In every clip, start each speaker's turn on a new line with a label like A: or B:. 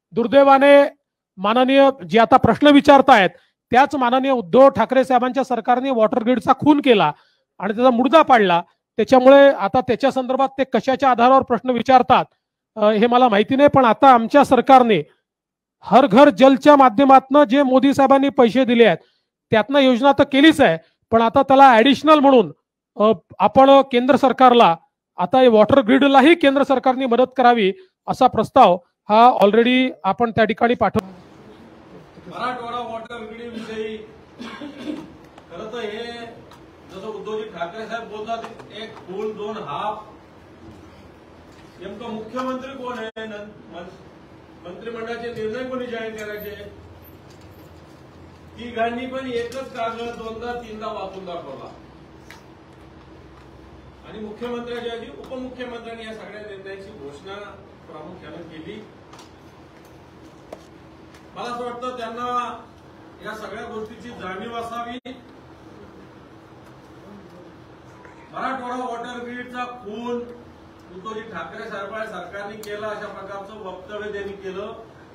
A: दुर्दैवाने माननीय जे आता प्रश्न विचारतायत त्याच माननीय उद्धव ठाकरे साहेबांच्या सरकारने वॉटर ग्रीडचा खून केला आणि त्याचा मुर्दा पाडला। त्याच्यामुळे आता त्याच्या संदर्भात ते कशाच्या आधारावर प्रश्न विचारतात हे मला माहिती नाही, पण आता आमच्या सरकारने हर घर जलच्या माध्यमातून जे मोदी साहेबांनी पैसे दिले आहेत त्यातनं योजना तर केलीच आहे, पण आता त्याला ऍडिशनल म्हणून आपण केंद्र सरकारला आता वॉटर ग्रीडलाही केंद्र सरकारने मदत करावी असा प्रस्ताव हा ऑलरेडी आपण त्या ठिकाणी पाठवला।
B: मराठवाडा वॉटर ग्रीड विषयी खरं तर हे जसं उद्धवजी ठाकरे साहेब बोलतात एक फूल दोन हाफ, नेमकं मुख्यमंत्री कोण आहे, मंत्रिमंडळाचे निर्णय कोणी जाहीर करायचे, ती गांधी पण एकच कागद दोनदा तीनदा वाचून दाखवला आणि मुख्यमंत्र्याच्या ऐवजी उपमुख्यमंत्र्यांनी या सगळ्या निर्णयाची घोषणा प्रामुख्याने केली। मला असं वाटतं त्यांना या सगळ्या गोष्टीची जाणीव असावी। मराठवाडा वॉटर ग्रीडचा खून उद्धवजी ठाकरे सरकारने केला अशा प्रकारचं वक्तव्य त्यांनी केलं।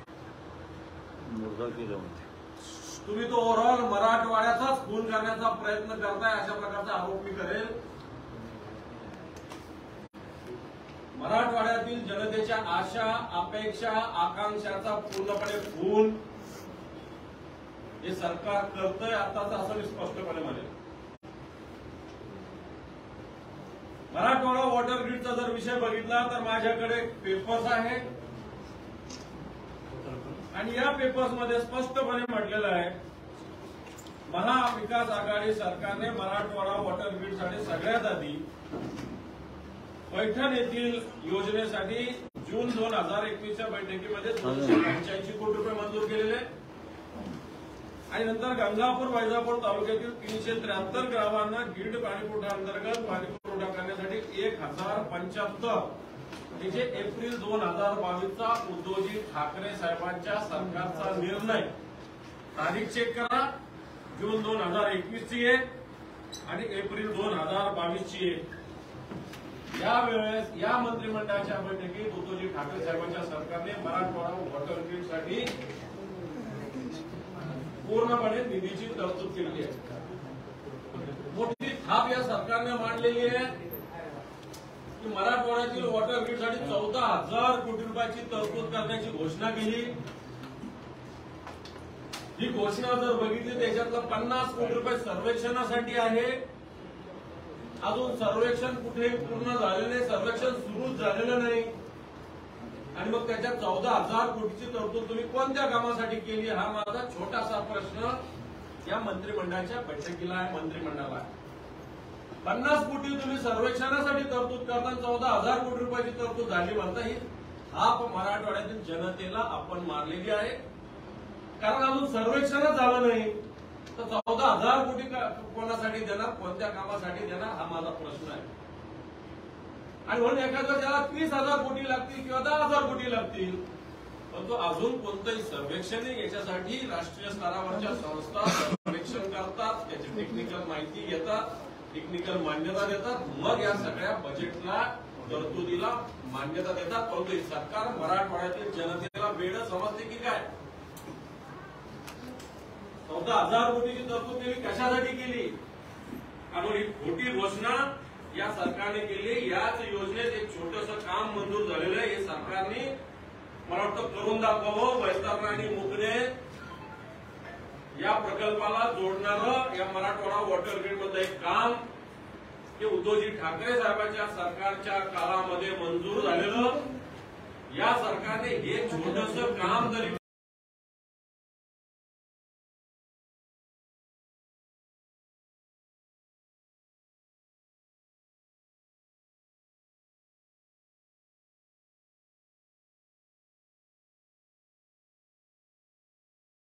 B: तुम्ही तो ओव्हरऑल मराठवाड्याचाच खून करण्याचा प्रयत्न करताय अशा प्रकारचा आरोप मी करेल। मराठवाड्यातील जनतेच्या आशा अपेक्षा आकांक्षाचा पूर्णपणे खून हे सरकार करतंय आताच असं मी स्पष्टपणे म्हणेल। मराठवाडा वॉटर ग्रीडचा जर विषय बघितला तर माझ्याकडे पेपर्स आहे आणि या पेपर्समध्ये स्पष्टपणे म्हटलेलं आहे महाविकास आघाडी सरकारने मराठवाडा वॉटर ग्रीडसाठी सगळ्यात आधी पैठण येथील योजनेसाठी जून 2021च्या बैठकीमध्ये 285 कोटी रुपये मंजूर केलेले आणि नंतर गंगापूर वैजापूर तालुक्यातील 373 गावांना ग्रीड पाणीपुरवठा अंतर्गत पाणीपुरवठा करण्यासाठी 1075 हे जे एप्रिल 2022चा उद्धवजी ठाकरे साहेबांच्या सरकारचा निर्णय, तारीख चेक करा, जून 2021 ची आहे आणि एप्रिल 2022 ची आहे। यावेळेस या मंत्रिमंडळाच्या बैठकीत उद्धवजी ठाकरे साहेबांच्या सरकारने मराठवाडा वॉटर ग्रीडसाठी पूर्णपणे निधीची तरतूद केली आहे। मोठी थाप या सरकारने मांडलेली आहे की मराठवाड्यातील वॉटर ग्रीडसाठी 14,000 कोटी रुपयाची तरतूद करण्याची घोषणा केली। ही घोषणा जर बघितली त्याच्यातलं 50 कोटी रुपये सर्वेक्षणासाठी आहे। अजून सर्वेक्षण कुठेही पूर्ण झालेलं नाही, सर्वेक्षण सुरूच झालेलं नाही आणि मग त्याच्यात 14,000 कोटीची तरतूद तुम्ही कोणत्या कामासाठी केली हा माझा छोटासा प्रश्न या मंत्रिमंडळाच्या बैठकीला आहे, मंत्रिमंडळाला आहे। 50 कोटी तुम्ही सर्वेक्षणासाठी तरतूद करताना 14,000 कोटी रुपयाची तरतूद झाली म्हणता ही हाप मराठवाड्यातील जनतेला आपण मारलेली आहे, कारण अजून सर्वेक्षणच झालं नाही तर 14,000 कोटी कोणासाठी देणार, कोणत्या कामासाठी देणार हा माझा प्रश्न आहे। आणि म्हणून एखाद्या त्याला 30,000 कोटी लागतील किंवा 10,000 कोटी लागतील, पण तो अजून कोणतंही सर्वेक्षण नाही। याच्यासाठी राष्ट्रीय स्तरावरच्या संस्था सर्वेक्षण करतात, त्याची टेक्निकल माहिती घेतात, टेक्निकल मान्यता देतात, मग या सगळ्या बजेटला तरतुदीला मान्यता देतात। परंतु सरकार मराठवाड्यातील जनतेला वेळ समजते की काय? 14,000 कोटीची तरतूद केली कशासाठी केली? कारण ही खोटी घोषणा या सरकारने केली। याच योजनेत एक छोटंसं काम मंजूर झालेलं आहे, हे सरकारने मला वाटतं करून दाखवावं। वैतरणा आणि मुकणे या प्रकल्पाला जोडणारं या मराठवाडा वॉटर ग्रीड मध्ये एक काम हे उद्धवजी ठाकरे साहेबांच्या सरकारच्या काळामध्ये मंजूर झालेलं, या सरकारने हे छोटंसं काम जरी